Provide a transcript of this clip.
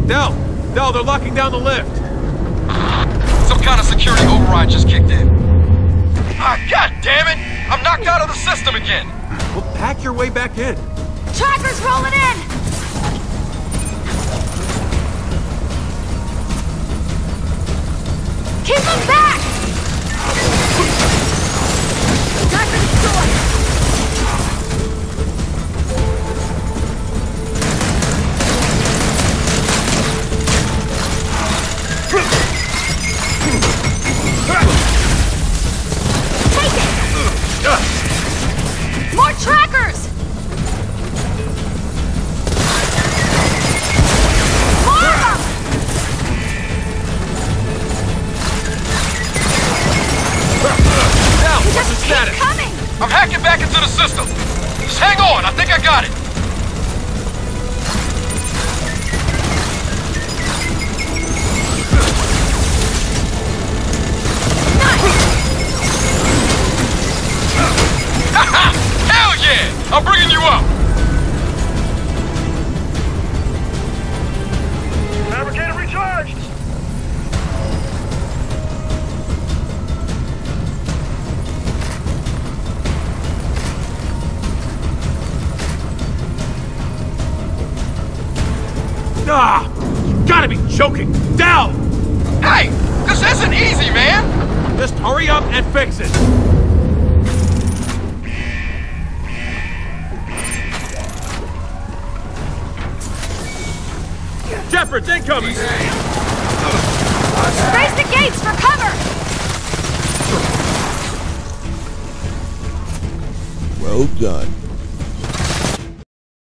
Del, they're locking down the lift. Some kind of security override just kicked in. Ah, God damn it! I'm knocked out of the system again! Well, pack your way back in. Tracker's rolling in! Keep them back! Tracker destroyed! Take it! More trackers! More of them! Del, what's the Just status? keep coming! I'm hacking back into the system! Just hang on, I think I got it! Hell yeah! I'm bringing you up! Fabricator recharged! Ah! You gotta be joking! Del! Hey! This isn't easy, man! Just hurry up and fix it! Jeffords, incoming! Raise the gates for cover! Well done.